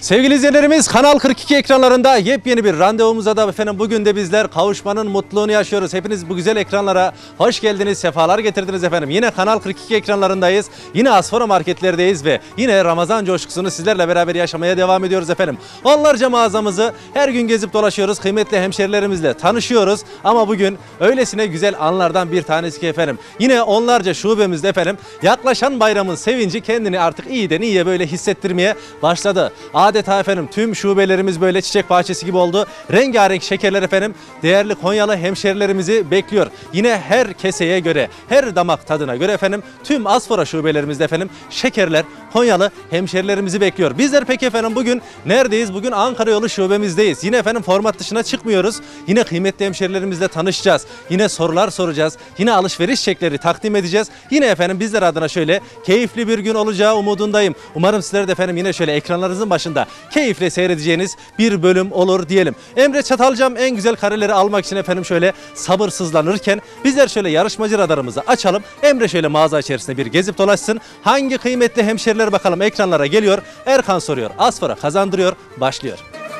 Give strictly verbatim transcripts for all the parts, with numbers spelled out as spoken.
Sevgili izleyenlerimiz, Kanal kırk iki ekranlarında yepyeni bir randevumuza da efendim bugün de bizler kavuşmanın mutluluğunu yaşıyoruz. Hepiniz bu güzel ekranlara hoş geldiniz, sefalar getirdiniz efendim. Yine Kanal kırk iki ekranlarındayız. Yine Asfora marketlerdeyiz ve yine Ramazan coşkusunu sizlerle beraber yaşamaya devam ediyoruz efendim. Onlarca mağazamızı her gün gezip dolaşıyoruz. Kıymetli hemşerilerimizle tanışıyoruz. Ama bugün öylesine güzel anlardan bir tanesi ki efendim. Yine onlarca şubemizde efendim yaklaşan bayramın sevinci kendini artık iyiden iyiye böyle hissettirmeye başladı. Adeta efendim tüm şubelerimiz böyle çiçek bahçesi gibi oldu. Rengarenk şekerler efendim değerli Konyalı hemşerilerimizi bekliyor. Yine her keseye göre, her damak tadına göre efendim tüm Asfora şubelerimizde efendim şekerler Konyalı hemşerilerimizi bekliyor. Bizler peki efendim bugün neredeyiz? Bugün Ankara Yolu şubemizdeyiz. Yine efendim format dışına çıkmıyoruz. Yine kıymetli hemşerilerimizle tanışacağız. Yine sorular soracağız. Yine alışveriş çekleri takdim edeceğiz. Yine efendim bizler adına şöyle keyifli bir gün olacağı umudundayım. Umarım sizler de efendim yine şöyle ekranlarınızın başında keyifle seyredeceğiniz bir bölüm olur diyelim. Emre Çatalcam en güzel kareleri almak için efendim şöyle sabırsızlanırken bizler şöyle yarışmacı radarımızı açalım. Emre şöyle mağaza içerisinde bir gezip dolaşsın. Hangi kıymetli hemşeriler bakalım ekranlara geliyor. Erkan soruyor, Asfora kazandırıyor, başlıyor.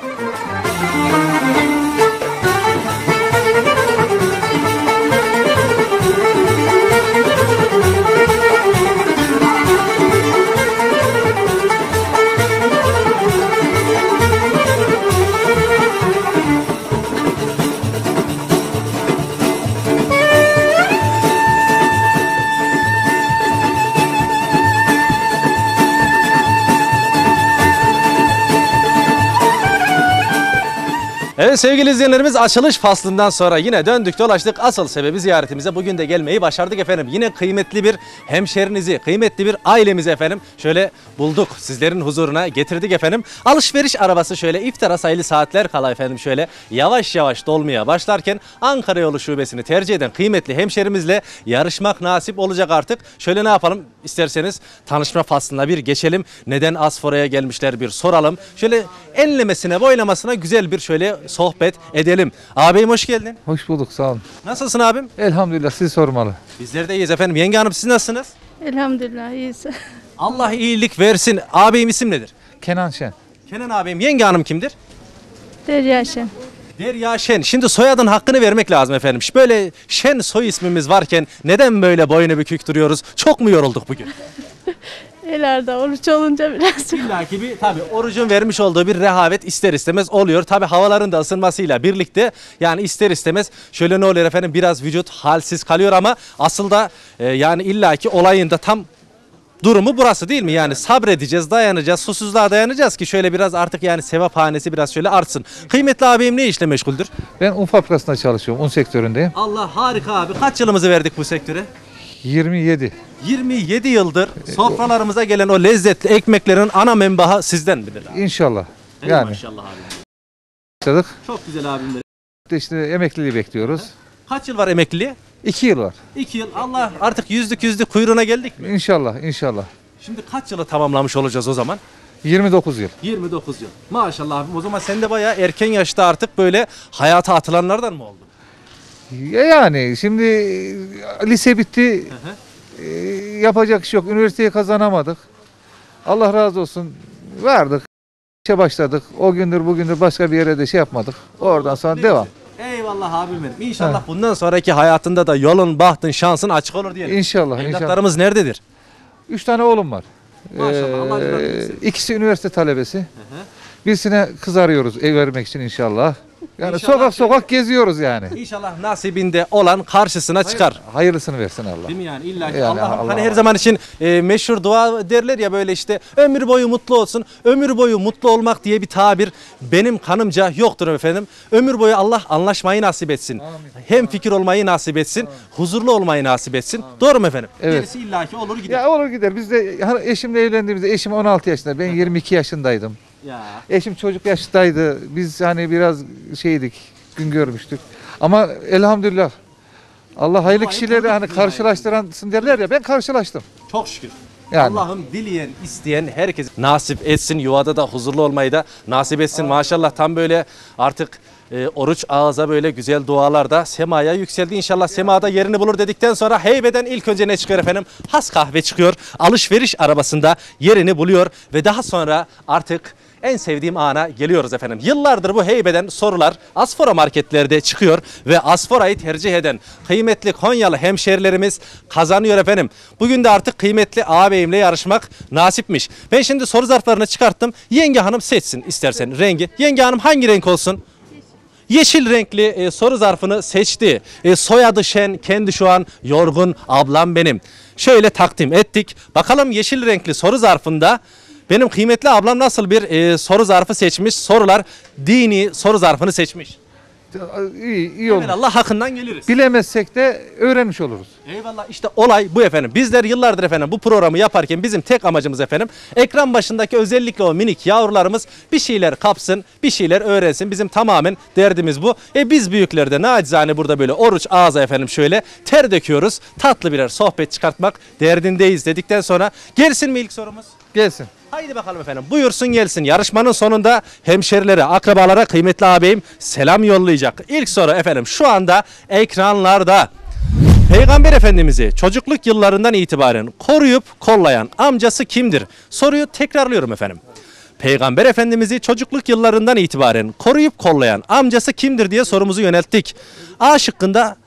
Evet sevgili izleyenlerimiz, açılış faslından sonra yine döndük dolaştık. Asıl sebebi ziyaretimize bugün de gelmeyi başardık efendim. Yine kıymetli bir hemşerinizi, kıymetli bir ailemizi efendim şöyle bulduk. Sizlerin huzuruna getirdik efendim. Alışveriş arabası şöyle iftara sayılı saatler kala efendim şöyle yavaş yavaş dolmaya başlarken Ankara Yolu şubesini tercih eden kıymetli hemşerimizle yarışmak nasip olacak artık. Şöyle ne yapalım isterseniz tanışma faslına bir geçelim. Neden Asfora'ya gelmişler bir soralım. Şöyle enlemesine boylamasına güzel bir şöyle sohbet edelim. Ağabeyim hoş geldin. Hoş bulduk, sağ olun. Nasılsın abim? Elhamdülillah, sizi sormalı. Bizler de iyiyiz efendim. Yenge hanım siz nasılsınız? Elhamdülillah iyiyiz. Allah iyilik versin. Ağabeyim isim nedir? Kenan Şen. Kenan ağabeyim. Yenge hanım kimdir? Derya Şen. Derya Şen. Şimdi soyadın hakkını vermek lazım efendim. Böyle Şen soy ismimiz varken neden böyle boynu bükük duruyoruz? Çok mu yorulduk bugün? Elarda oruç olunca biraz. İlla ki bir tabii orucun vermiş olduğu bir rehavet ister istemez oluyor. Tabii havaların da ısınmasıyla birlikte yani ister istemez şöyle ne oluyor efendim, biraz vücut halsiz kalıyor ama asıl da e, yani illaki olayın da tam durumu burası değil mi? Yani sabredeceğiz, dayanacağız, susuzluğa dayanacağız ki şöyle biraz artık yani sevaphanesi biraz şöyle artsın. Kıymetli ağabeyim ne işle meşguldür? Ben un fabrikasında çalışıyorum, un sektöründeyim. Allah harika abi. Kaç yılımızı verdik bu sektöre? yirmi yedi. yirmi yedi yıldır sofralarımıza gelen o lezzetli ekmeklerin ana menbaı sizden midir abi? İnşallah. Hey Yani maşallah abi. başladık. Çok güzel abimler. İşte emekliliği bekliyoruz. Kaç yıl var emekliliğe? iki yıl var. iki yıl. Allah artık yüzlük yüzlük kuyruğuna geldik mi? İnşallah, inşallah. Şimdi kaç yılı tamamlamış olacağız o zaman? yirmi dokuz yıl. yirmi dokuz yıl. Maşallah abim, o zaman sen de bayağı erken yaşta artık böyle hayata atılanlardan mı oldun? Ya yani şimdi lise bitti. Hı hı. Ee, yapacak iş yok. Üniversiteyi kazanamadık. Allah razı olsun. Vardık. İşe başladık. O gündür bugündür başka bir yere de şey yapmadık. Oradan sonra devam. Eyvallah abim benim. İnşallah evet, bundan sonraki hayatında da yolun, bahtın, şansın açık olur diyelim. İnşallah. Evlatlarımız inşallah. nerededir? Üç tane oğlum var. Maşallah, Allah razı Ee, olsun. ikisi üniversite talebesi. Hı hı. Birisine kız arıyoruz ev vermek için inşallah. Yani İnşallah sokak şöyle- sokak geziyoruz yani. İnşallah nasibinde olan karşısına çıkar. Hayırlısını versin Allah. Değil mi yani? İlla ki Yani Allah'ım Allah hani Allah. her zaman için e, meşhur dua derler ya böyle işte ömür boyu mutlu olsun. Ömür boyu mutlu olmak diye bir tabir benim kanımca yoktur efendim. Ömür boyu Allah anlaşmayı nasip etsin. Amin. Hem fikir olmayı nasip etsin. Huzurlu olmayı nasip etsin. Doğru mu efendim? Evet. Gerisi illaki olur gider. Ya olur gider. Biz de hani eşimle evlendiğimizde eşim on altı yaşında. Ben yirmi iki yaşındaydım. Ya. Eşim çocuk yaştaydı. Biz hani biraz şeydik, gün görmüştük. Ama elhamdülillah Allah hayırlı Duayı kişileri kabul hani etsin karşılaştıransın derler ya, ben karşılaştım. Çok şükür. Yani. Allah'ım dileyen, isteyen herkes nasip etsin. Yuvada da huzurlu olmayı da nasip etsin. Maşallah tam böyle artık e, oruç ağza böyle güzel dualar da semaya yükseldi. İnşallah semada yerini bulur dedikten sonra heybeden ilk önce ne çıkıyor efendim? Has kahve çıkıyor. Alışveriş arabasında yerini buluyor ve daha sonra artık en sevdiğim ana geliyoruz efendim. Yıllardır bu heybeden sorular Asfora marketlerde çıkıyor ve Asfora'yı tercih eden kıymetli Konyalı hemşerilerimiz kazanıyor efendim. Bugün de artık kıymetli ağabeyimle yarışmak nasipmiş. Ben şimdi soru zarflarını çıkarttım. Yenge hanım seçsin istersen rengi. Yenge hanım hangi renk olsun? Yeşil renkli e, soru zarfını seçti. E, soyadı Şen, kendi şu an yorgun ablam benim. Şöyle takdim ettik. Bakalım yeşil renkli soru zarfında benim kıymetli ablam nasıl bir e, soru zarfı seçmiş? Sorular dini soru zarfını seçmiş. İyi, iyi olur. Allah hakkından geliriz. Bilemezsek de öğrenmiş oluruz. Eyvallah, işte olay bu efendim. Bizler yıllardır efendim bu programı yaparken bizim tek amacımız efendim ekran başındaki özellikle o minik yavrularımız bir şeyler kapsın, bir şeyler öğrensin. Bizim tamamen derdimiz bu. E biz büyükler de nacizane burada böyle oruç ağza efendim şöyle ter döküyoruz. Tatlı birer sohbet çıkartmak derdindeyiz dedikten sonra gelsin mi ilk sorumuz? Gelsin. Haydi bakalım efendim, buyursun gelsin. Yarışmanın sonunda hemşerilere, akrabalara kıymetli ağabeyim selam yollayacak. İlk soru efendim şu anda ekranlarda. Peygamber Efendimiz'i çocukluk yıllarından itibaren koruyup kollayan amcası kimdir? Soruyu tekrarlıyorum efendim. Peygamber Efendimiz'i çocukluk yıllarından itibaren koruyup kollayan amcası kimdir diye sorumuzu yönelttik. A şıkkında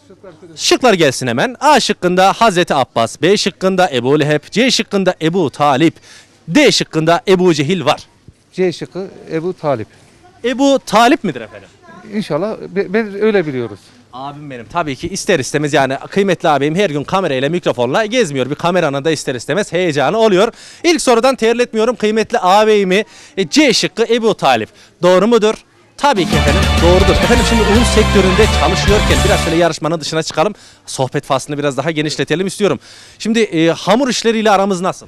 şıklar gelsin hemen. A şıkkında Hazreti Abbas, B şıkkında Ebu Leheb, C şıkkında Ebu Talip, D şıkkında Ebu Cehil var. C şıkkı Ebu Talip. Ebu Talip midir efendim? İnşallah be- ben öyle biliyoruz. Abim benim tabii ki ister istemez yani kıymetli abim her gün kamerayla mikrofonla gezmiyor. Bir kameranın da ister istemez heyecanı oluyor. İlk sorudan terletmiyorum kıymetli ağabeyimi. E, C şıkkı Ebu Talip. Doğru mudur? Tabii ki efendim doğrudur. Efendim şimdi un sektöründe çalışıyorken biraz şöyle yarışmanın dışına çıkalım. Sohbet faslını biraz daha genişletelim istiyorum. Şimdi e, hamur işleriyle aramız nasıl?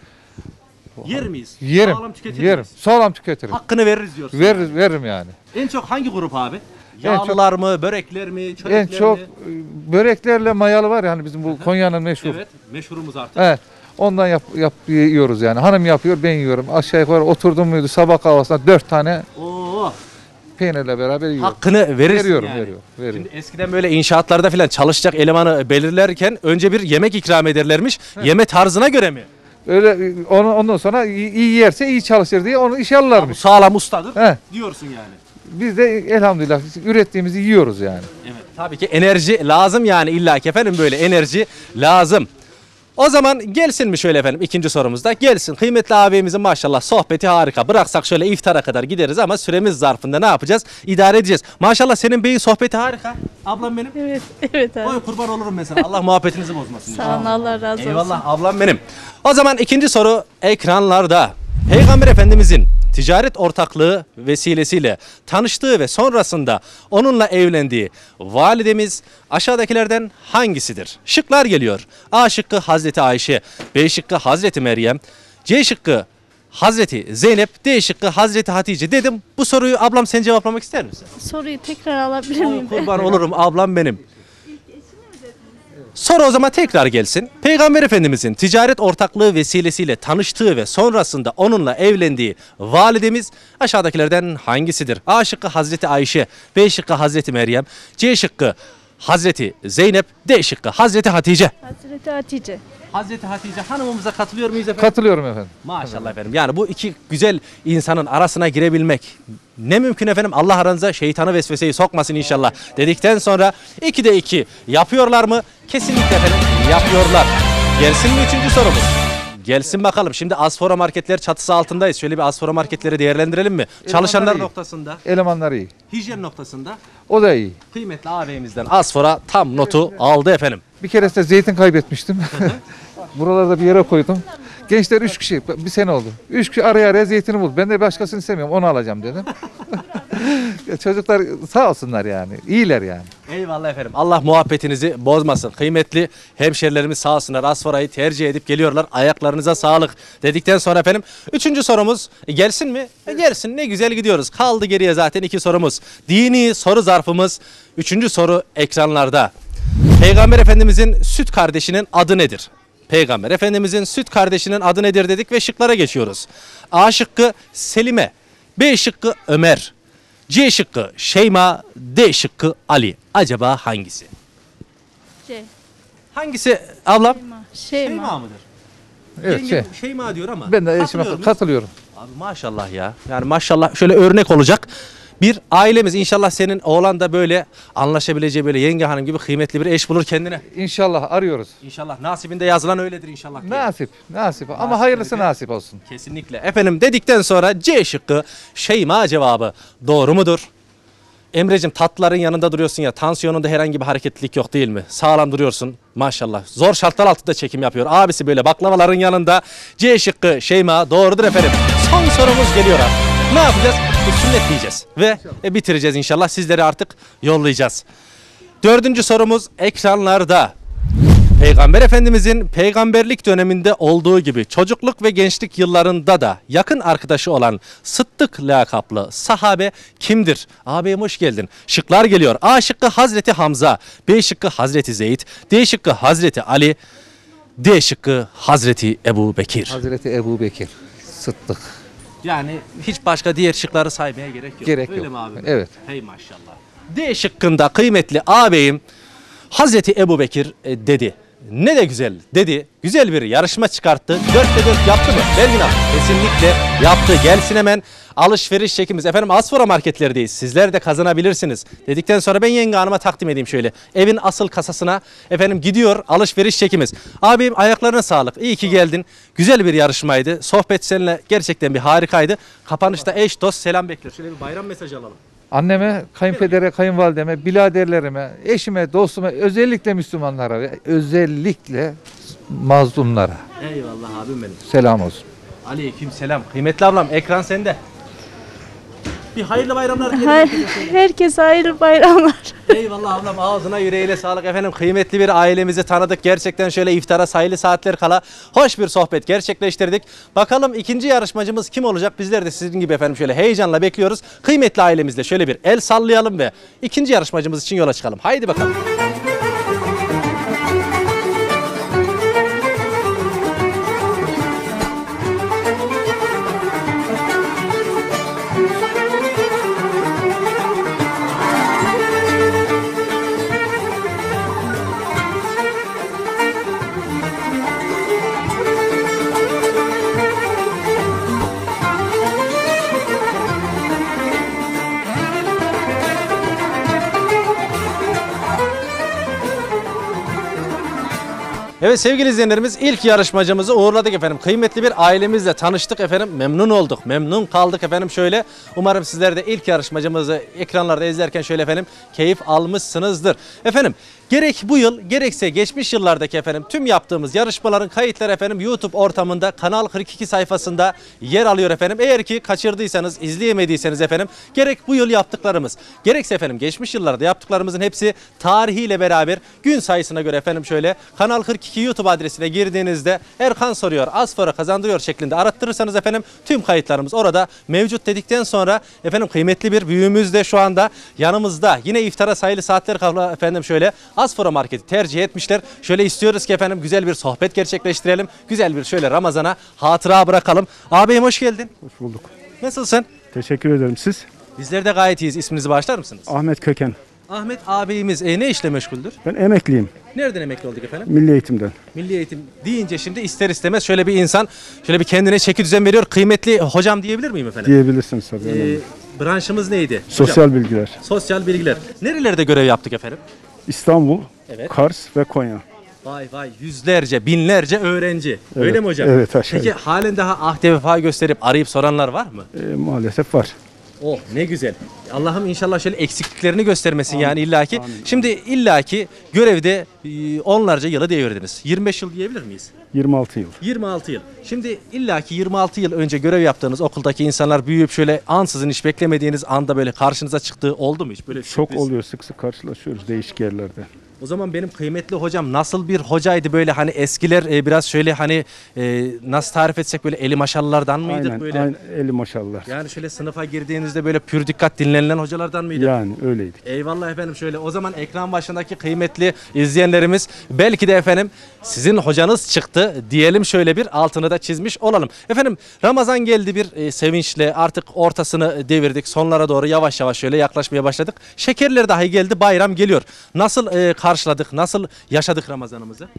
Yer miyiz? Yerim. Sağlam tüketir Yerim. miyiz? Sağlam tüketirim. Hakkını veririz diyorsun. Ver, veririm yani. En çok hangi grup abi? En çok- Yağlılar mı, börekler mi, çörekler En çok mi? e, böreklerle mayalı var ya hani bizim bu Konya'nın meşhur. Evet, meşhurumuz artık. Evet. Ondan yap, yap yiyoruz yani. Hanım yapıyor, ben yiyorum. Aşağı yukarı oturdum muydu sabah kahvaltısında dört tane Oo, peynirle beraber yiyorum. hakkını verirsin Veriyorum, yani. veriyorum, veriyorum. Şimdi eskiden böyle inşaatlarda falan çalışacak elemanı belirlerken önce bir yemek ikram ederlermiş. Yeme tarzına göre mi? Öyle onu, ondan sonra iyi, iyi yerse iyi çalışır diye onu işe Bu alırlarmış. sağlam ustadır He. diyorsun yani. Biz de elhamdülillah ürettiğimizi yiyoruz yani. Evet. Tabii ki enerji lazım yani illaki efendim böyle enerji lazım. O zaman gelsin mi şöyle efendim ikinci sorumuzda? Gelsin. Kıymetli abimizin maşallah sohbeti harika. Bıraksak şöyle iftara kadar gideriz ama süremiz zarfında ne yapacağız? İdare edeceğiz. Maşallah senin beyin sohbeti harika. Ablam benim. Evet, evet abi. Oy kurban olurum mesela. Allah muhabbetinizi bozmasın. Sağ olun, Allah razı olsun. Eyvallah ablam benim. O zaman ikinci soru ekranlarda. Peygamber Efendimizin ticaret ortaklığı vesilesiyle tanıştığı ve sonrasında onunla evlendiği validemiz aşağıdakilerden hangisidir? Şıklar geliyor. A şıkkı Hazreti Ayşe, B şıkkı Hazreti Meryem, C şıkkı Hazreti Zeynep, D şıkkı Hazreti Hatice dedim. Bu soruyu ablam sen cevaplamak ister misin? Soruyu tekrar alabilir Oy, miyim? kurban olurum ablam benim. Soru o zaman tekrar gelsin. Peygamber Efendimizin ticaret ortaklığı vesilesiyle tanıştığı ve sonrasında onunla evlendiği validemiz aşağıdakilerden hangisidir? A şıkkı Hazreti Ayşe, B şıkkı Hazreti Meryem, C şıkkı Hazreti Zeynep, D şıkkı Hazreti Hatice. Hazreti Hatice. Hazreti Hatice hanımımıza katılıyor muyuz efendim? Katılıyorum efendim. Maşallah efendim. Yani bu iki güzel insanın arasına girebilmek ne mümkün efendim. Allah aranıza şeytanı vesveseyi sokmasın inşallah dedikten sonra iki de iki yapıyorlar mı? Kesinlikle efendim yapıyorlar. Gelsin mi üçüncü sorumuz? Gelsin bakalım. Şimdi Asfora marketler çatısı altındayız. Şöyle bir Asfora marketleri değerlendirelim mi? Çalışanlar iyi. noktasında, Elemanlar iyi. hijyen noktasında O da iyi. kıymetli ağabeyimizden Asfora tam notu aldı efendim. Bir keresinde zeytin kaybetmiştim. Buralarda bir yere koydum. Gençler üç kişi, bir sene oldu. Üç kişi araya araya zeytini buldu. Ben de başkasını istemiyorum, onu alacağım dedim. Ya çocuklar sağ olsunlar yani, iyiler yani. Eyvallah efendim. Allah muhabbetinizi bozmasın. Kıymetli hemşerilerimiz sağ olsunlar. Asfora'yı tercih edip geliyorlar. Ayaklarınıza sağlık dedikten sonra efendim. Üçüncü sorumuz e, gelsin mi? E, gelsin. Ne güzel gidiyoruz. Kaldı geriye zaten iki sorumuz. Dini soru zarfımız. Üçüncü soru ekranlarda. Peygamber Efendimizin süt kardeşinin adı nedir? Peygamber Efendimizin süt kardeşinin adı nedir dedik ve şıklara geçiyoruz. A şıkkı Selime, B şıkkı Ömer, C şıkkı Şeyma, D şıkkı Ali. Acaba hangisi? C. Hangisi ablam? Şeyma. Şeyma. mıdır? Evet, Yengem şey. Şeyma diyor ama. Ben de katılıyor eşime muyuz? katılıyorum. Abi maşallah ya. Yani maşallah şöyle örnek olacak bir ailemiz. İnşallah senin oğlan da böyle anlaşabileceği böyle yenge hanım gibi kıymetli bir eş bulur kendine. İnşallah arıyoruz. İnşallah nasibinde yazılan öyledir inşallah. diye. Nasip, nasip. Ama hayırlısı nasip olsun. Kesinlikle. Efendim dedikten sonra C şıkkı Şeyma cevabı doğru mudur? Emre'cim tatlıların yanında duruyorsun ya, tansiyonunda herhangi bir hareketlilik yok değil mi? Sağlam duruyorsun maşallah. Zor şartlar altında çekim yapıyor. Abisi böyle baklavaların yanında. C şıkkı Şeyma doğrudur efendim. Son sorumuz geliyor abi. Ne yapacağız? Bir sünnet diyeceğiz ve e, bitireceğiz inşallah. Sizleri artık yollayacağız. Dördüncü sorumuz ekranlarda. Peygamber Efendimizin peygamberlik döneminde olduğu gibi çocukluk ve gençlik yıllarında da yakın arkadaşı olan Sıddık lakaplı sahabe kimdir? Ağabeyim hoş geldin. Şıklar geliyor. A şıkkı Hazreti Hamza, B şıkkı Hazreti Zeyd, D şıkkı Hazreti Ali, D şıkkı Hazreti Ebu Bekir. Hazreti Ebu Bekir, Sıddık. Yani hiç başka diğer şıkları saymaya gerek yok. Gerek Öyle yok. mi abi? Evet. Hey maşallah. D şıkkında kıymetli ağabeyim Hazreti Ebu Bekir e, dedi. Ne de güzel dedi. Güzel bir yarışma çıkarttı. Dörtte dört yaptı mı? Belgin abi kesinlikle yaptı. Gelsin hemen alışveriş çekimiz. Efendim Asfora marketlerdeyiz. Sizler de kazanabilirsiniz. Dedikten sonra ben yenge hanıma takdim edeyim şöyle. Evin asıl kasasına efendim gidiyor alışveriş çekimiz. Abim ayaklarına sağlık. İyi ki geldin. Güzel bir yarışmaydı. Sohbet seninle gerçekten bir harikaydı. Kapanışta eş dost selam bekler. Şöyle bir bayram mesajı alalım. Anneme, kayınpedere, kayınvalideme, biraderlerime, eşime, dostuma, özellikle Müslümanlara ve özellikle mazlumlara Eyvallah abim benim. selam olsun. Aleyküm selam. Kıymetli ablam ekran sende. Bir hayırlı bayramlar dilerim. Her, herkese hayırlı bayramlar. Eyvallah ablam ağzına yüreğine sağlık efendim. Kıymetli bir ailemizi tanıdık. Gerçekten şöyle iftara sayılı saatler kala hoş bir sohbet gerçekleştirdik. Bakalım ikinci yarışmacımız kim olacak? Bizler de sizin gibi efendim şöyle heyecanla bekliyoruz. Kıymetli ailemizle şöyle bir el sallayalım ve ikinci yarışmacımız için yola çıkalım. Haydi bakalım. Evet sevgili izleyenlerimiz ilk yarışmacımızı uğurladık efendim. Kıymetli bir ailemizle tanıştık efendim. Memnun olduk. Memnun kaldık efendim şöyle. Umarım sizler de ilk yarışmacımızı ekranlarda izlerken şöyle efendim keyif almışsınızdır. Efendim gerek bu yıl gerekse geçmiş yıllardaki efendim tüm yaptığımız yarışmaların kayıtları efendim YouTube ortamında Kanal kırk iki sayfasında yer alıyor efendim. Eğer ki kaçırdıysanız, izleyemediyseniz efendim gerek bu yıl yaptıklarımız gerekse efendim geçmiş yıllarda yaptıklarımızın hepsi tarihiyle beraber gün sayısına göre efendim şöyle Kanal kırk iki YouTube adresine girdiğinizde Erkan soruyor, Asfora kazandırıyor şeklinde arattırırsanız efendim tüm kayıtlarımız orada mevcut dedikten sonra efendim kıymetli bir büyüğümüz de şu anda yanımızda. Yine iftara sayılı saatler kala efendim şöyle Asfora Market'i tercih etmişler. Şöyle istiyoruz ki efendim güzel bir sohbet gerçekleştirelim. Güzel bir şöyle Ramazan'a hatıra bırakalım. Ağabeyim hoş geldin. Hoş bulduk. Nasılsın? Teşekkür ederim. Siz? Bizler de gayet iyiyiz. İsminizi bağışlar mısınız? Ahmet Köken. Ahmet ağabeyimiz e, ne işle meşguldür? Ben emekliyim. Nereden emekli olduk efendim? Milli Eğitim'den. Milli eğitim deyince şimdi ister istemez şöyle bir insan şöyle bir kendine çeki düzen veriyor. Kıymetli hocam diyebilir miyim efendim? Diyebilirsiniz tabii. Ee, önemli. branşımız neydi? Sosyal Hocam, bilgiler. sosyal bilgiler. Nerelerde görev yaptık efendim? İstanbul, Evet. Kars ve Konya. Vay vay yüzlerce, binlerce öğrenci. Evet, Öyle mi hocam? evet, aşağı Peki halen daha ahde vefa gösterip arayıp soranlar var mı? Ee, maalesef var. Oh ne güzel. Allah'ım inşallah şöyle eksikliklerini göstermesin yani illaki. Şimdi illaki görevde e, onlarca yılı devirdiniz. yirmi beş yıl diyebilir miyiz? yirmi altı yıl. yirmi altı yıl. Şimdi illaki yirmi altı yıl önce görev yaptığınız okuldaki insanlar büyüyüp şöyle ansızın hiç beklemediğiniz anda böyle karşınıza çıktığı oldu mu hiç? Böyle Çok sürpriz? oluyor. Sık sık karşılaşıyoruz değişik yerlerde. O zaman benim kıymetli hocam nasıl bir hocaydı böyle hani eskiler e, biraz şöyle hani e, nasıl tarif etsek böyle eli maşallardan mıydık Aynen, böyle? aynen. Eli maşallah. Yani şöyle sınıfa girdiğinizde böyle pür dikkat dinlenilen hocalardan mıydık? Yani öyleydik. Eyvallah efendim şöyle o zaman ekran başındaki kıymetli izleyenlerimiz belki de efendim sizin hocanız çıktı diyelim şöyle bir altını da çizmiş olalım. Efendim Ramazan geldi bir e, sevinçle artık ortasını devirdik sonlara doğru yavaş yavaş şöyle yaklaşmaya başladık. Şekerler dahi geldi bayram geliyor. Nasıl e, karşıladık nasıl yaşadık Ramazanımızı?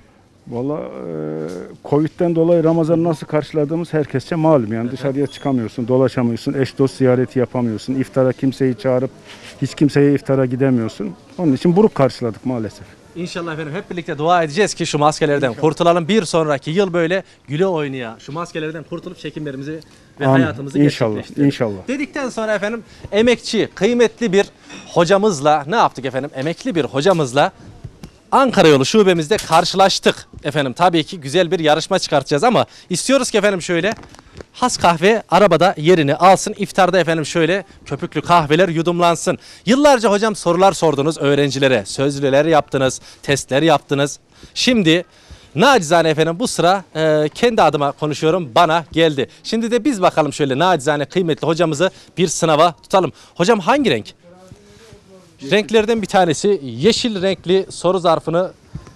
Valla e, Covid'den dolayı Ramazan'ı nasıl karşıladığımız herkesçe malum. Yani dışarıya çıkamıyorsun, dolaşamıyorsun, eş dost ziyareti yapamıyorsun. İftara kimseyi çağırıp hiç kimseye iftara gidemiyorsun. Onun için buruk karşıladık maalesef. İnşallah efendim hep birlikte dua edeceğiz ki şu maskelerden kurtulalım. Bir sonraki yıl böyle güle oynaya şu maskelerden kurtulup çekimlerimizi ve Amin. hayatımızı İnşallah, gerçekleştirelim. inşallah. Dedikten sonra efendim emekçi, kıymetli bir hocamızla ne yaptık efendim? Emekli bir hocamızla Ankara Yolu şubemizde karşılaştık efendim. Tabii ki güzel bir yarışma çıkartacağız ama istiyoruz ki efendim şöyle has kahve arabada yerini alsın. İftarda efendim şöyle köpüklü kahveler yudumlansın. Yıllarca hocam sorular sordunuz öğrencilere. Sözlüler yaptınız, testler yaptınız. Şimdi nacizane efendim bu sıra e, kendi adıma konuşuyorum bana geldi. Şimdi de biz bakalım şöyle nacizane kıymetli hocamızı bir sınava tutalım. Hocam hangi renk? Renklerden bir tanesi yeşil renkli soru zarfını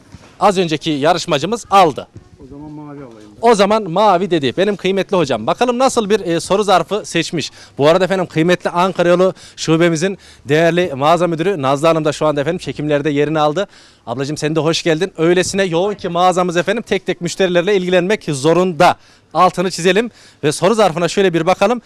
az önceki yarışmacımız aldı. O zaman mavi alayım. O zaman mavi dedi benim kıymetli hocam. Bakalım nasıl bir e, soru zarfı seçmiş. Bu arada efendim kıymetli Ankara Yolu şubemizin değerli mağaza müdürü Nazlı Hanım da şu anda efendim çekimlerde yerini aldı. Ablacığım sen de hoş geldin. Öylesine yoğun ki mağazamız efendim tek tek müşterilerle ilgilenmek zorunda. Altını çizelim ve soru zarfına şöyle bir bakalım.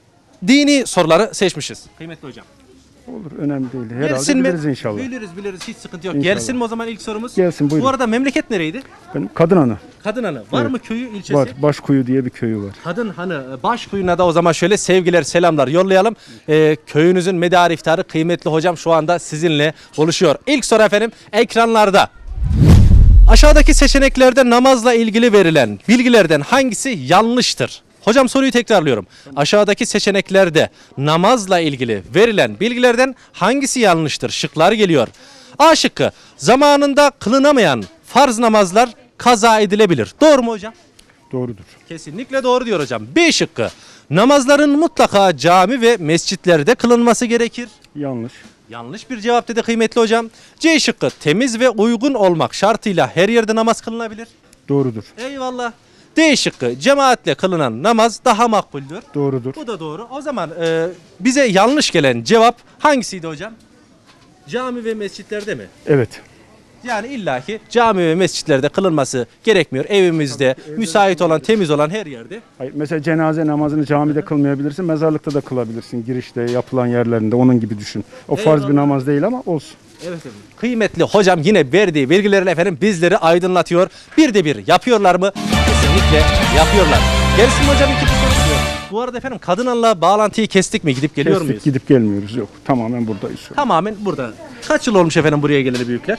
Dini soruları seçmişiz. Kıymetli hocam. Olur, önemli değil. Herhalde Gelsin mi? biliriz inşallah. Biliriz biliriz hiç sıkıntı yok. İnşallah. Gelsin mi o zaman ilk sorumuz? Gelsin, buyurun. Bu arada memleket nereydi? Benim Kadınhanı Kadınhanı. Var Evet. mı köyü ilçesi? var. Başkuyu diye bir köyü var. Kadınhanı Başkuyu'na da o zaman şöyle sevgiler selamlar yollayalım. Ee, köyünüzün medarı iftarı kıymetli hocam şu anda sizinle buluşuyor. İlk soru efendim ekranlarda. Aşağıdaki seçeneklerde namazla ilgili verilen bilgilerden hangisi yanlıştır? Hocam soruyu tekrarlıyorum. Aşağıdaki seçeneklerde namazla ilgili verilen bilgilerden hangisi yanlıştır? Şıklar geliyor. A şıkkı zamanında kılınamayan farz namazlar kaza edilebilir. Doğru mu hocam? Doğrudur. Kesinlikle doğru diyor hocam. B şıkkı namazların mutlaka cami ve mescitlerde kılınması gerekir. Yanlış. Yanlış bir cevap dedi kıymetli hocam. C şıkkı temiz ve uygun olmak şartıyla her yerde namaz kılınabilir. Doğrudur. Eyvallah. D şıkkı cemaatle kılınan namaz daha makbuldür. Doğrudur. Bu da doğru. O zaman e, bize yanlış gelen cevap hangisiydi hocam? Cami ve mescitlerde mi? Evet. Yani illaki cami ve mescitlerde kılınması gerekmiyor. Evimizde müsait olan, temiz olan her yerde. Hayır, mesela cenaze namazını camide kılmayabilirsin, mezarlıkta da kılabilirsin. Girişte, yapılan yerlerinde onun gibi düşün. O farz Eyvallah. bir namaz değil ama olsun. Evet efendim. Kıymetli hocam yine verdiği bilgilerle efendim bizleri aydınlatıyor. Bir de bir yapıyorlar mı? Kesinlikle yapıyorlar. Gelsin hocam ikinci soru diyor. Bu arada efendim Kadınhan'la bağlantıyı kestik mi? Gidip geliyor Kestik, muyuz? gidip gelmiyoruz. Yok. Tamamen buradayız şu an. Tamamen burada. Kaç yıl olmuş efendim buraya geleni büyükler?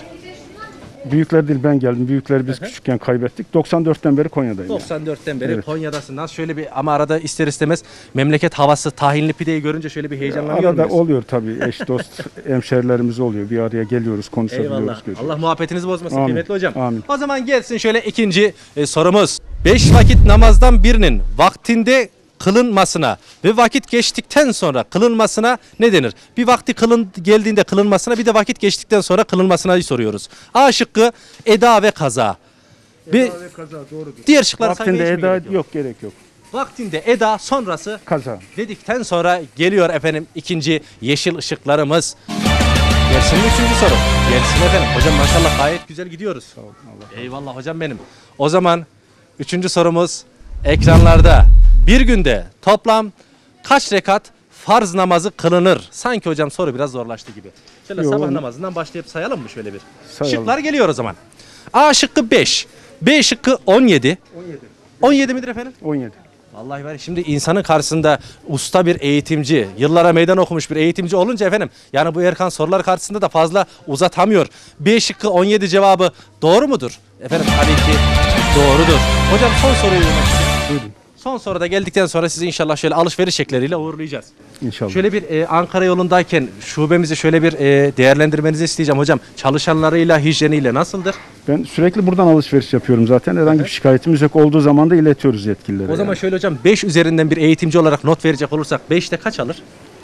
Büyükler değil, ben geldim. Büyükleri biz küçükken kaybettik. doksan dörtten beri Konya'dayım. yani. doksan dörtten beri Evet. Konya'dasın. Şöyle bir ama arada ister istemez memleket havası, tahinli pideyi görünce şöyle bir heyecanlanıyor Arada muyuz? oluyor tabii. Eş dost hemşerilerimiz oluyor. Bir araya geliyoruz, konuşabiliyoruz. Eyvallah. görüyoruz. Allah muhabbetinizi bozmasın Amin. kıymetli hocam. Amin. O zaman gelsin şöyle ikinci e, sorumuz. Beş vakit namazdan birinin vaktinde kılınmasına ve vakit geçtikten sonra kılınmasına ne denir? Bir vakti kılın geldiğinde kılınmasına bir de vakit geçtikten sonra kılınmasına soruyoruz. A şıkkı eda ve kaza. Bir, Eda ve kaza doğrudur. diğer şıklara sanki Vaktinde hiç mi eda gerek yok? yok, gerek yok. Vaktinde eda sonrası Kaza. dedikten sonra geliyor efendim ikinci yeşil ışıklarımız. Gelsin mi üçüncü soru? Gelsin efendim. Hocam maşallah gayet güzel gidiyoruz. Sağ olun, Allah. Eyvallah hocam benim. O zaman üçüncü sorumuz ekranlarda. Bir günde toplam kaç rekat farz namazı kılınır? Sanki hocam soru biraz zorlaştı gibi. Şöyle Yo, sabah onu- namazından başlayıp sayalım mı şöyle bir? Sayalım. Şıklar geliyor o zaman. A şıkkı beş. B şıkkı on yedi. on yedi. on yedi midir efendim? on yedi. Vallahi var ya, şimdi insanın karşısında usta bir eğitimci, yıllara meydan okumuş bir eğitimci olunca efendim yani bu Erkan sorular karşısında da fazla uzatamıyor. B şıkkı on yedi cevabı doğru mudur? Efendim tabii ki doğrudur. Hocam son soruyu yöneltmek istiyorum. Buyurun. Son soruda geldikten sonra sizi inşallah şöyle alışveriş şekleriyle uğurlayacağız. İnşallah. Şöyle bir e, Ankara yolundayken şubemizi şöyle bir e, değerlendirmenizi isteyeceğim hocam. Çalışanlarıyla, hijyeniyle nasıldır? Ben sürekli buradan alışveriş yapıyorum zaten. Herhangi bir şikayetimiz yok. Olduğu zaman da iletiyoruz yetkililere. O zaman yani. şöyle hocam beş üzerinden bir eğitimci olarak not verecek olursak beşte kaç alır?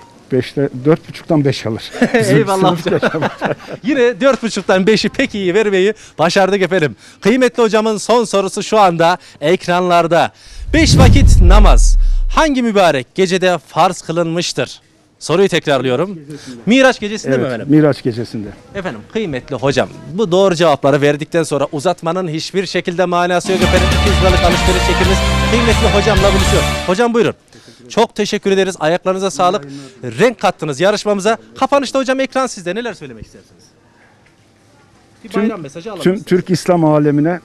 beşte dört buçuktan beş alır. Bizim Eyvallah sınıf hocam. Yine dört buçuktan beşi pek iyi vermeyi başardık efendim. Kıymetli hocamın son sorusu şu anda ekranlarda. Beş vakit namaz hangi mübarek gecede farz kılınmıştır? Soruyu tekrarlıyorum. Miraç gecesinde mi Evet, efendim? Miraç gecesinde. Efendim kıymetli hocam bu doğru cevapları verdikten sonra uzatmanın hiçbir şekilde manası yok efendim. iki yüz liralık alışveriş çekimiz kıymetli hocamla buluşuyor. Hocam buyurun. Çok teşekkür ederiz. Ayaklarınıza sağlık. Renk kattınız yarışmamıza. Kapanışta hocam ekran sizde. Neler söylemek istersiniz? Bir Tüm- bayram mesajı alalım. Tüm Türk İslam alemine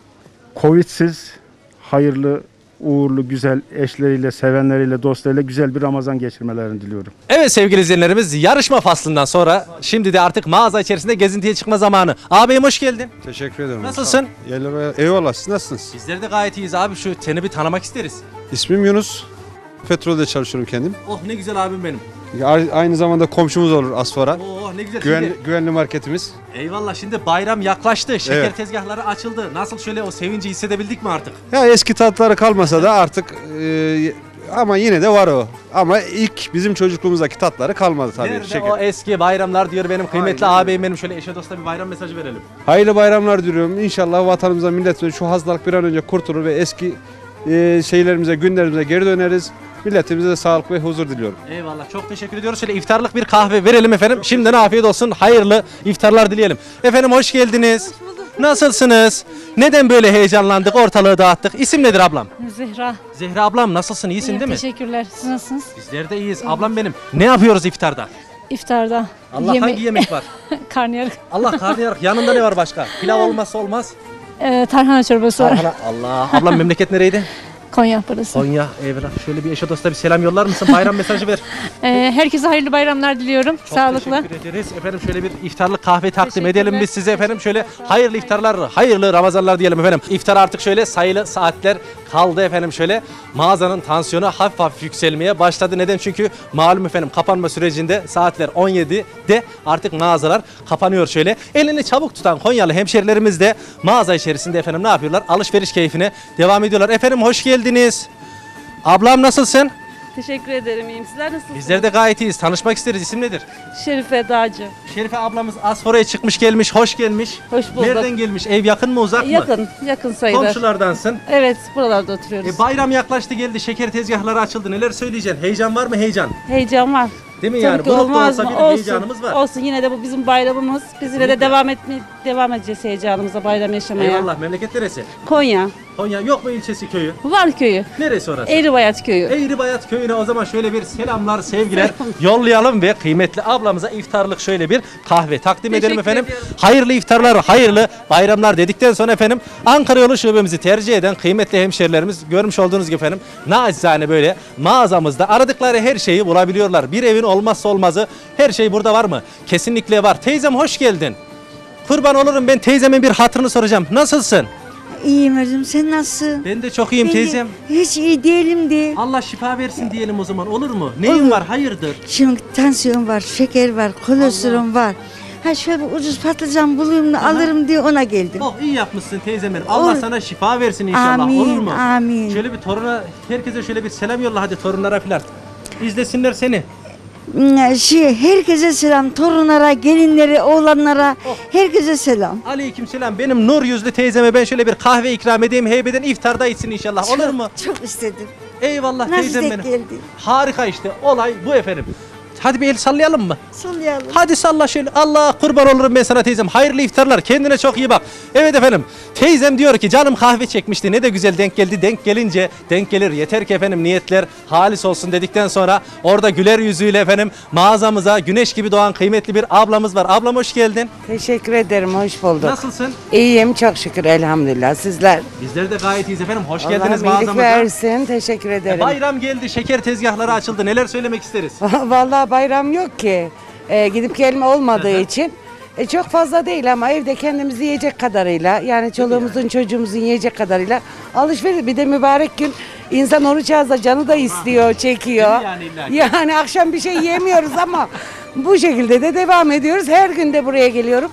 Covid'siz, hayırlı, uğurlu, güzel eşleriyle, sevenleriyle, dostlarıyla güzel bir Ramazan geçirmelerini diliyorum. Evet sevgili izleyenlerimiz yarışma faslından sonra şimdi de artık mağaza içerisinde gezintiye çıkma zamanı. Ağabeyim hoş geldin. Teşekkür ederim. Nasılsın? Yerler, eyvallah, siz nasılsınız? Bizler de gayet iyiyiz abi, şu seni bir tanımak isteriz. İsmim Yunus. Petrolde çalışıyorum kendim. Oh ne güzel abim benim. A- Aynı zamanda komşumuz olur Asfora. Oh ne güzel. Güven, Şimdi- güvenli marketimiz. Eyvallah, şimdi bayram yaklaştı. Şeker Evet. tezgahları açıldı. Nasıl şöyle o sevinci hissedebildik mi artık? Ya eski tatları kalmasa da artık e, ama yine de var o. Ama ilk bizim çocukluğumuzdaki tatları kalmadı tabii. Nerede Şeker. o eski bayramlar diyor benim kıymetli Aynen öyle. ağabeyim benim. Şöyle eşe dosta bir bayram mesajı verelim. Hayırlı bayramlar diliyorum. İnşallah vatanımıza, milletimize şu hastalık bir an önce kurtulur ve eski e, şeylerimize, günlerimize geri döneriz. Milletimize de sağlık ve huzur diliyorum. Eyvallah, çok teşekkür ediyoruz. Şöyle iftarlık bir kahve verelim efendim. Şimdiden afiyet olsun. Hayırlı iftarlar dileyelim. Efendim hoş geldiniz. Nasılsınız? Neden böyle heyecanlandık, ortalığı dağıttık? İsim nedir ablam? Zehra. Zehra ablam, nasılsın? İyisin İyiyim, değil mi? teşekkürler. Siz nasılsınız? Bizler de iyiyiz. Ablam benim. Ne yapıyoruz iftarda? İftarda. Allah Yeme- hangi yemek var? Karnıyarık. Allah karnıyarık. Yanında ne var başka? Pilav olmazsa olmaz. Ee, tarhana çorbası var. Tarhana. Allah. Ablam memleket nereydi? Konya burası. Konya. Eyvallah. Şöyle bir eşe dosta bir selam yollar mısın? Bayram mesajı ver. Ee, herkese hayırlı bayramlar diliyorum. Çok Sağlıklı. teşekkür ederiz. Efendim şöyle bir iftarlık kahve takdim Teşekkürler. edelim biz size efendim. Şöyle hayırlı iftarlar, hayırlı Ramazanlar diyelim efendim. İftar artık şöyle sayılı saatler kaldı efendim şöyle. Mağazanın tansiyonu hafif hafif yükselmeye başladı. Neden? Çünkü malum efendim kapanma sürecinde saatler on yedide artık mağazalar kapanıyor şöyle. Elini çabuk tutan Konyalı hemşerilerimiz de mağaza içerisinde efendim ne yapıyorlar? Alışveriş keyfine devam ediyorlar. Efendim hoş geldiniz. Ablam nasılsın? Teşekkür ederim. İyiyim. Sizler nasılsınız? Bizler de gayet iyiyiz. Tanışmak isteriz. İsim nedir? Şerife Dağcı. Şerife ablamız Asfora'ya çıkmış gelmiş. Hoş gelmiş. Hoş bulduk. Nereden gelmiş? Ev yakın mı uzak mı? Yakın. Yakın sayılır. Komşulardansın. Evet. Buralarda oturuyoruz. E, bayram yaklaştı geldi. Şeker tezgahları açıldı. Neler söyleyeceksin? Heyecan var mı? Heyecan. Heyecan var. Değil mi Tabii yani? ki Bulutlu olmaz olsa mı? bir heyecanımız var. Olsun. Yine de bu bizim bayramımız. Biz yine de devam etme devam edeceğiz heyecanımıza, bayram yaşamaya. Eyvallah. Memleket neresi? Konya. Konya. Yok mu ilçesi köyü? Var köyü. Neresi orası? Eğribayat köyü. Eğribayat köyüne o zaman şöyle bir selamlar, sevgiler yollayalım ve kıymetli ablamıza iftarlık şöyle bir kahve takdim edelim Teşekkür efendim. ediyorum. Hayırlı iftarlar, hayırlı bayramlar dedikten sonra efendim Ankara yolu şubemizi tercih eden kıymetli hemşerilerimiz görmüş olduğunuz gibi efendim nacizane böyle mağazamızda aradıkları her şeyi bulabiliyorlar. Bir evin olmazsa olmazı her şey burada var mı? Kesinlikle var. Teyzem hoş geldin. Kurban olurum, ben teyzemin bir hatırını soracağım. Nasılsın? İyiyim hocam, sen nasılsın? Ben de çok iyiyim Ben de teyzem. Hiç iyi değilim de. Allah şifa versin diyelim o zaman, olur mu? Neyin Olur. var? Hayırdır? Şimdi tansiyon var, şeker var, kolesterol var. Ha şöyle bir ucuz patlıcan bulayım da alırım diye ona geldim. Oh iyi yapmışsın teyzem benim. Allah Olur. sana şifa versin inşallah. Amin, Olur mu? amin. Şöyle bir toruna, herkese şöyle bir selam yolla hadi torunlara filan. İzlesinler seni. Hmm, Şey, herkese selam, torunlara, gelinlere, oğlanlara, Oh. herkese selam. Aleyküm selam. Benim nur yüzlü teyzeme ben şöyle bir kahve ikram edeyim. Heybeden iftarda içsin inşallah. Olur Çok- mu? Çok istedim. Eyvallah Nasıl teyzem denk benim. geldi? Harika işte. Olay bu efendim. Hadi bir el sallayalım mı? Sallayalım. Hadi salla şöyle. Allah kurban olurum ben sana teyzem. Hayırlı iftarlar. Kendine çok iyi bak. Evet efendim. Teyzem diyor ki canım kahve çekmişti. Ne de güzel denk geldi. Denk gelince denk gelir. Yeter ki efendim niyetler halis olsun dedikten sonra orada güler yüzüyle efendim mağazamıza güneş gibi doğan kıymetli bir ablamız var. Ablam hoş geldin. Teşekkür ederim, hoş bulduk. Nasılsın? İyiyim, çok şükür elhamdülillah. Sizler? Bizler de gayet iyiyiz efendim. Hoş geldiniz Allah'ım iyilik mağazamıza. versin, teşekkür ederim. Bayram geldi. Şeker tezgahları açıldı. Neler söylemek isteriz? Vallahi bayram yok ki. Ee, gidip gelme olmadığı için. E, çok fazla değil ama evde kendimiz yiyecek kadarıyla, yani çoluğumuzun çocuğumuzun yiyecek kadarıyla alışveriş. Bir de mübarek gün insan oruç ağızda canı da istiyor, çekiyor. Değil mi yani illa ki? Yani akşam bir şey yemiyoruz ama bu şekilde de devam ediyoruz. Her gün de buraya geliyorum.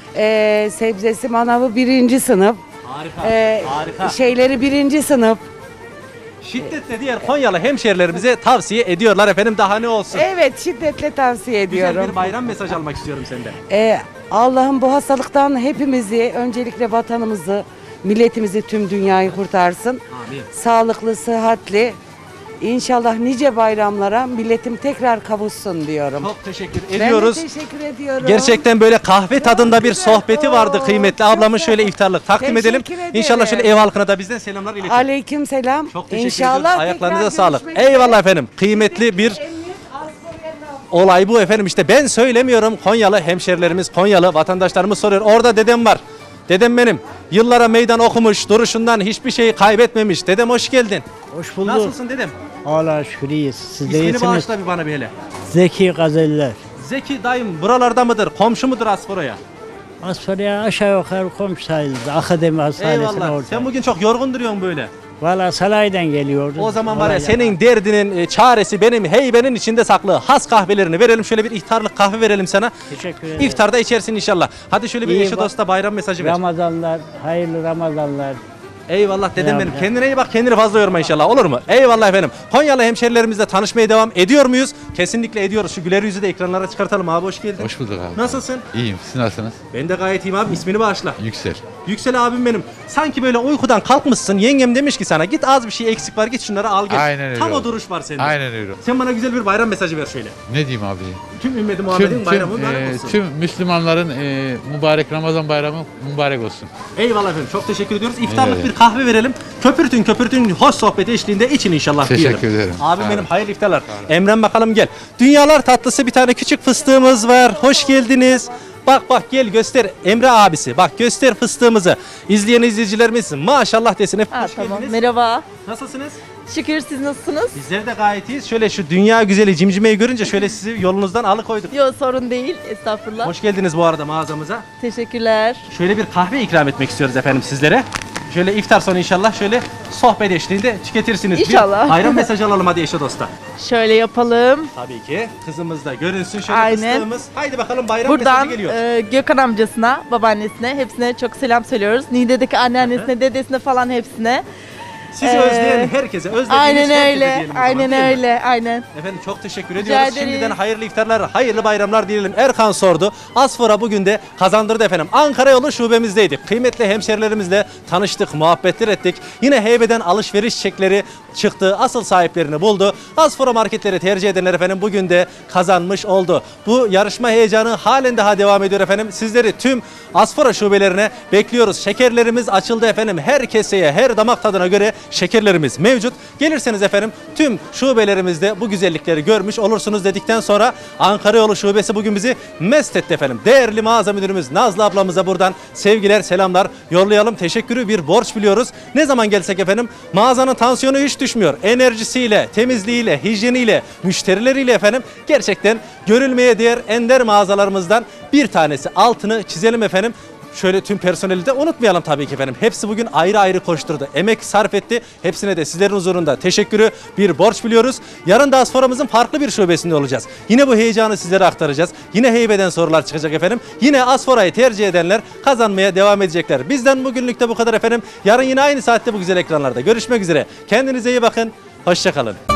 Ee, sebzesi, manavı birinci sınıf. Harika. Ee, Harika. Şeyleri birinci sınıf. Şiddetle diğer Konyalı hemşerilerimize tavsiye ediyorlar efendim, daha ne olsun. Evet, şiddetle tavsiye Güzel ediyorum. bir bayram mesajı almak istiyorum senden. Ee, Allah'ım bu hastalıktan hepimizi, öncelikle vatanımızı, milletimizi, tüm dünyayı kurtarsın. Amin. Sağlıklı, sıhhatli, İnşallah nice bayramlara milletim tekrar kavuşsun diyorum. Çok teşekkür Ben de ediyoruz. teşekkür ediyorum. Gerçekten böyle kahve tadında bir güzel. sohbeti vardı Oo, kıymetli çok ablamın. güzel. Şöyle iftarlık takdim Teşekkür edelim. ederim. İnşallah şöyle ev halkına da bizden selamlar iletin. Aleyküm selam. Çok teşekkür İnşallah ediyoruz. Ayaklarınıza tekrar sağlık. görüşmek üzere. Eyvallah efendim. Kıymetli bir olay bu efendim. İşte ben söylemiyorum. Konyalı hemşerilerimiz, Konyalı vatandaşlarımız soruyor. Orada dedem var. Dedem benim. Yıllara meydan okumuş, duruşundan hiçbir şeyi kaybetmemiş. Dedem hoş geldin. Hoş bulduk. Nasılsın dedem? Allah'a şükür iyiyiz. Siz de İsmini iyisiniz. bağışla bir bana bir hele. Zeki Gazeller. Zeki dayım buralarda mıdır? Komşu mudur Asfora'ya? Asfalya aşağı yukarı komşu sayılır. Akademi hastanesine Eyvallah. orada. Sen bugün çok yorgun duruyorsun böyle. Valla Salay'dan geliyordu. O zaman var ya Vallahi senin derdinin e, çaresi benim heybenin içinde saklı. Has kahvelerini verelim. Şöyle bir iftarlık kahve verelim sana. Teşekkür ederim. İftarda içersin inşallah. Hadi şöyle bir İyi eşe bak- dosta bayram mesajı ver. Ramazanlar, hayırlı Ramazanlar. Eyvallah dedem Ya, benim. ya. Kendine iyi bak, kendini fazla yorma inşallah. Olur mu? Eyvallah efendim. Konyalı hemşerilerimizle tanışmaya devam ediyor muyuz? Kesinlikle ediyoruz. Şu güler yüzü de ekranlara çıkartalım abi. Hoş geldin. Hoş bulduk abi. Nasılsın? İyiyim. Siz nasılsınız? Ben de gayet iyiyim abi. İsmini bağışla. Yüksel. Yüksel abim benim. Sanki böyle uykudan kalkmışsın. Yengem demiş ki sana git az bir şey eksik var git şunları al gel. Aynen öyle Tam o oldu. duruş var sende. Aynen öyle. Sen bana güzel bir bayram mesajı ver şöyle. Ne diyeyim abi? Tüm ümmeti Muhammed'in Tüm, bayramı tüm, mübarek e, olsun. tüm Müslümanların e, mübarek Ramazan bayramı mübarek olsun. Eyvallah efendim. Çok teşekkür ediyoruz. İftarlık Evet. bir kahve verelim. Köpürtün köpürtün hoş sohbeti eşliğinde için inşallah Teşekkür diyelim. ederim. Abim Sağ benim olun. hayırlı iftarlar. Emren bakalım gel. Dünyalar tatlısı bir tane küçük fıstığımız var. Hoş geldiniz. Bak bak gel göster Emre abisi. Bak göster fıstığımızı. İzleyen izleyicilerimiz maşallah desin. Hep Ha, hoş tamam. geldiniz. Merhaba. Nasılsınız? Şükür siz nasılsınız? Bizler de gayet iyiyiz. Şöyle şu dünya güzeli cimcimeyi görünce şöyle sizi yolunuzdan alıkoyduk. Yok sorun değil. Estağfurullah. Hoş geldiniz bu arada mağazamıza. Teşekkürler. Şöyle bir kahve ikram etmek istiyoruz efendim sizlere. Şöyle iftar sonu inşallah şöyle sohbet eşliğinde tüketirsiniz. İnşallah. Bir bayram mesajı alalım hadi eşe dosta. Şöyle yapalım. Tabii ki. Kızımız da görünsün şöyle Aynen. fıstığımız. Haydi bakalım bayram Buradan mesajı geliyor. e, Gökhan amcasına, babaannesine hepsine çok selam söylüyoruz. Niğde'deki anneannesine, dedesine falan hepsine. Sizi Ee, özleyen herkese, özlediğiniz Aynen herkese öyle. diyelim o zaman, Aynen değil mi? öyle. Aynen. Efendim çok teşekkür Rica ediyoruz. ederiz. Şimdiden hayırlı iftarlar, hayırlı bayramlar diyelim. Erkan sordu. Asfora bugün de kazandırdı efendim. Ankara yolu şubemizdeydik. Kıymetli hemşerilerimizle tanıştık, muhabbetler ettik. Yine heybeden alışveriş çekleri çıktı. Asıl sahiplerini buldu. Asfora marketleri tercih edenler efendim bugün de kazanmış oldu. Bu yarışma heyecanı halen daha devam ediyor efendim. Sizleri tüm Asfora şubelerine bekliyoruz. Şekerlerimiz açıldı efendim. Her keseye, her damak tadına göre şekerlerimiz mevcut. Gelirseniz efendim tüm şubelerimizde bu güzellikleri görmüş olursunuz dedikten sonra Ankara Yolu Şubesi bugün bizi mest etti efendim. Değerli mağaza müdürümüz Nazlı ablamıza buradan sevgiler, selamlar yollayalım. Teşekkürü bir borç biliyoruz. Ne zaman gelsek efendim mağazanın tansiyonu hiç düşmüyor. Enerjisiyle, temizliğiyle, hijyeniyle, müşterileriyle efendim gerçekten görülmeye değer ender mağazalarımızdan bir tanesi. Altını çizelim efendim. Şöyle tüm personeli de unutmayalım tabii ki efendim. Hepsi bugün ayrı ayrı koşturdu. Emek sarf etti. Hepsine de sizlerin huzurunda teşekkürü bir borç biliyoruz. Yarın da Asfora'mızın farklı bir şubesinde olacağız. Yine bu heyecanı sizlere aktaracağız. Yine heybeden sorular çıkacak efendim. Yine Asfora'yı tercih edenler kazanmaya devam edecekler. Bizden bugünlük de bu kadar efendim. Yarın yine aynı saatte bu güzel ekranlarda görüşmek üzere. Kendinize iyi bakın. Hoşça kalın.